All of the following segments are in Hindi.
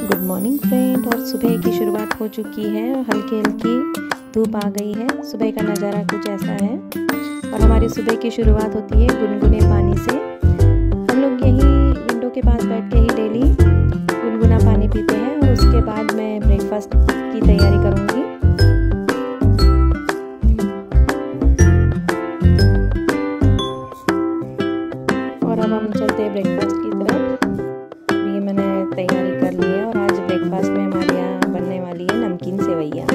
Good morning friend. और सुबह की शुरुआत हो चुकी है और हल्की हल्की धूप आ गई है। सुबह का नज़ारा कुछ ऐसा है और हमारी सुबह की शुरुआत होती है गुनगुने पानी से। हम लोग यहीं विंडो के पास बैठ के ही डेली गुनगुना पानी पीते हैं और उसके बाद मैं ब्रेकफास्ट की तैयारी करूँगी। और अब हम चलते हैं ब्रेकफास्ट की तरफ। ये मैंने तैयारी कर ली है और आज ब्रेकफास्ट में हमारे यहाँ बनने वाली है नमकीन सेवइयाँ।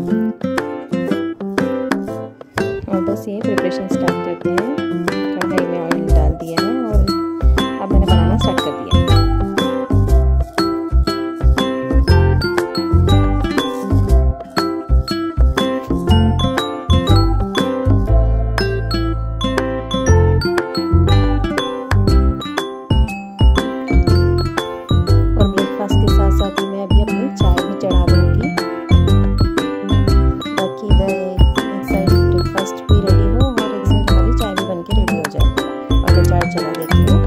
और बस ये प्रिपरेशन स्टार्ट करते हैं। कढ़ाई में ऑयल डाल दिया है और अब मैंने बनाना स्टार्ट कर दिया। के साथ साथ ही मैं अभी अपनी चाय भी चढ़ा दूँगी ताकि इधर एक साइड ब्रेकफास्ट भी रेडी हो और एक साइड हमारी चाय भी बन के रेडी हो जाए। और मैं चाय चला देती हूँ।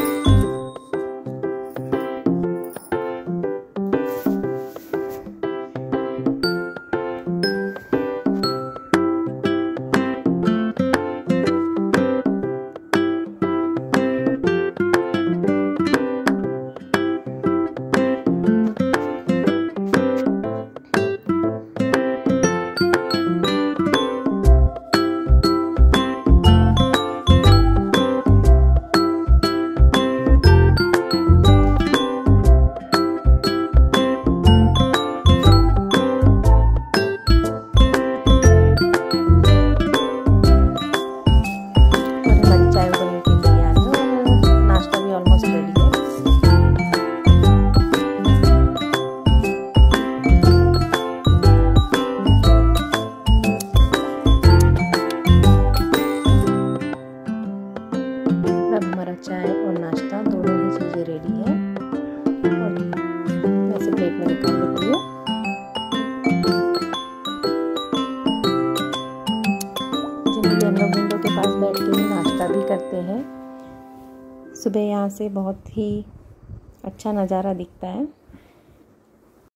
हमारा चाय और नाश्ता दोनों ही चीज़ें रेडी है और मैं इसे प्लेट में निकाल लेती हूँ। जनरली हम लोग विंडो के पास बैठ के ही नाश्ता भी करते हैं। सुबह यहाँ से बहुत ही अच्छा नज़ारा दिखता है।